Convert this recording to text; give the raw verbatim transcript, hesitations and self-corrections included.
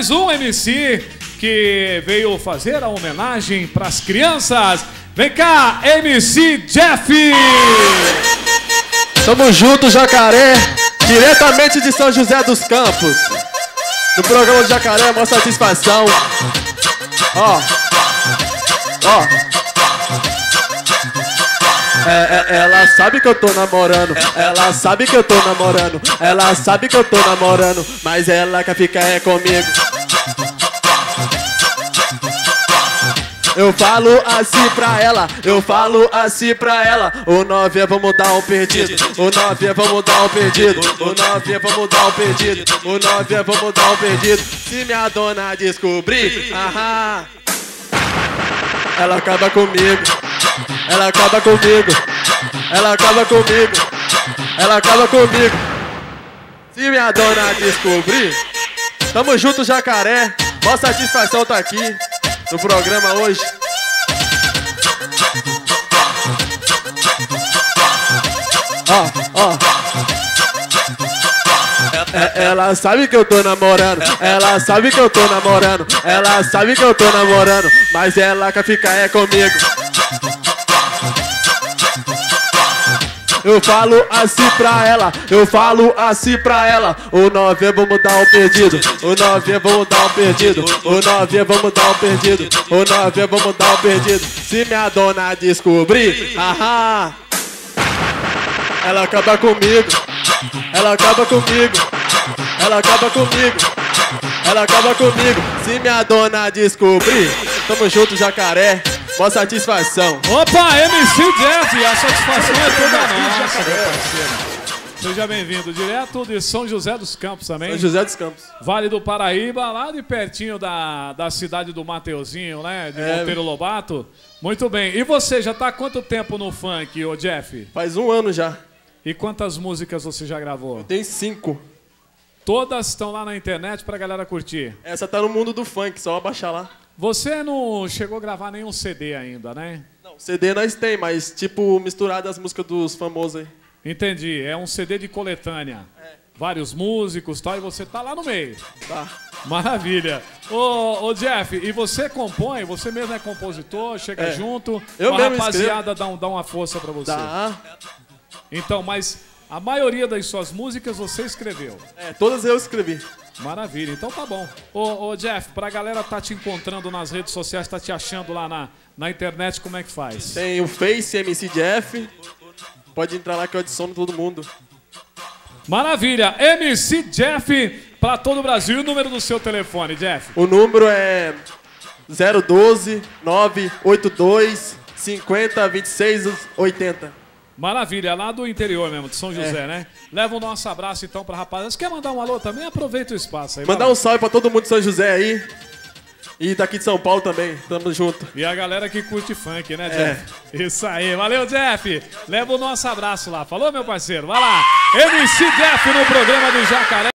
mais um M C que veio fazer a homenagem para as crianças. Vem cá, M C Jeff! Tamo junto, Jacaré, diretamente de São José dos Campos. No programa do Jacaré, maior satisfação. Ó, ó. É, é, ela sabe que eu tô namorando, ela sabe que eu tô namorando, ela sabe que eu tô namorando, mas ela quer ficar é comigo. Eu falo assim pra ela, eu falo assim pra ela. Ô novinha, vamos dar um perdido. Ô novinha, vamos dar um perdido. Ô novinha, vamos dar um perdido. Ô novinha, vamos dar um perdido. Se minha dona descobrir, aham, ela acaba comigo. Ela acaba comigo. Ela acaba comigo. Ela acaba comigo. Se minha dona descobrir. Tamo junto, Jacaré. Mó satisfação tá aqui no programa hoje. Ó, ó. É, ela sabe que eu tô namorando, ela sabe que eu tô namorando, ela sabe que eu tô namorando, mas ela quer ficar é comigo. Eu falo assim pra ela, eu falo assim pra ela. Ô novinha, vamos dar um perdido. Ô novinha, vamos dar um perdido. Ô novinha, vamos dar um perdido. Ô novinha, vamos dar um perdido. Se minha dona descobrir, aham, ela acaba comigo. Ela acaba comigo. Ela acaba comigo. Ela acaba comigo. Se minha dona descobrir. Tamo junto, Jacaré. Boa satisfação. Opa, M C Jeff, a satisfação é toda nossa, meu parceiro. Seja bem-vindo, direto de São José dos Campos também. São José dos Campos. Vale do Paraíba, lá de pertinho da, da cidade do Mateuzinho, né? De é. Monteiro Lobato. Muito bem. E você, já tá há quanto tempo no funk, ô Jeff? Faz um ano já. E quantas músicas você já gravou? Tem cinco. Todas estão lá na internet pra galera curtir? Essa tá no mundo do funk, só baixar lá. Você não chegou a gravar nenhum C D ainda, né? Não, C D nós tem, mas tipo misturado as músicas dos famosos aí. Entendi, é um C D de coletânea. É. Vários músicos e tal, e você tá lá no meio. Tá. Maravilha. Ô, ô Jeff, e você compõe? Você mesmo é compositor, chega é. junto, eu a mesmo rapaziada dá, um, dá uma força pra você. Dá. Então, mas a maioria das suas músicas você escreveu? É, todas eu escrevi. Maravilha, então tá bom. Ô, ô Jeff, pra galera tá te encontrando nas redes sociais, tá te achando lá na, na internet, como é que faz? Tem o Face M C Jeff. Pode entrar lá que eu adiciono todo mundo. Maravilha, M C Jeff pra todo o Brasil. E o número do seu telefone, Jeff? O número é zero um dois, nove oito dois, cinco zero, dois seis oito zero. Maravilha, lá do interior mesmo, de São José, é. né? Leva o nosso abraço então pra rapaziada. Você quer mandar um alô também? Aproveita o espaço aí. Mandar um salve pra todo mundo de São José aí. E daqui de São Paulo também, tamo junto. E a galera que curte funk, né, Jeff? É. Isso aí, valeu, Jeff. Leva o nosso abraço lá. Falou, meu parceiro? Vai lá. M C Jeff no programa do Jacaré.